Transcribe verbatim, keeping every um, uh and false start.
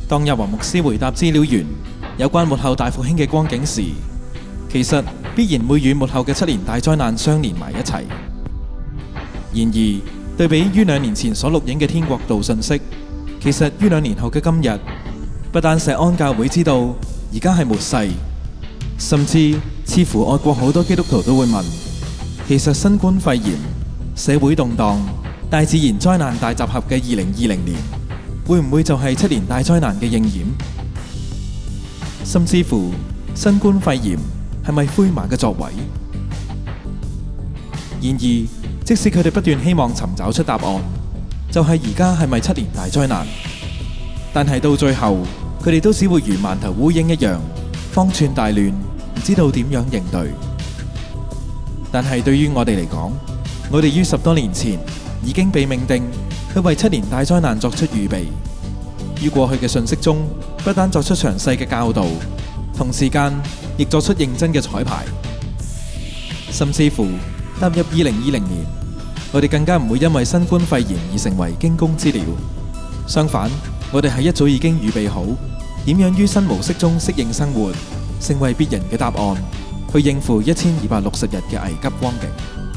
當日華牧師回答資料員有關末後大復興嘅光景時，其實必然會與末後嘅七年大災難相連埋一齊。然而，對比於兩年前所錄影嘅天國度信息，其實於兩年後嘅今日，不但石安教會知道而家係末世，甚至似乎外國好多基督徒都會問：其實新冠肺炎、社會動盪、大自然災難大集合嘅二零二零年，會唔會就係七年大災難嘅應驗？甚至乎新冠肺炎係咪灰馬嘅作為？然而，即使佢哋不斷希望尋找出答案，就係而家係咪七年大災難？但係到最後，佢哋都只會如饅頭烏蠅一樣，方寸大亂，唔知道點樣應對。但係對於我哋嚟講，我哋於十多年前已經被命定去為七年大災難作出預備。於過去嘅信息中，不單作出詳細嘅教導，同時間亦作出認真嘅彩排，甚至乎踏入二零二零年，我哋更加唔會因為新冠肺炎而成為驚弓之鳥。相反，我哋係一早已經預備好點樣於新模式中適應生活，成為別人嘅答案，去應付一千二百六十日嘅危急光景。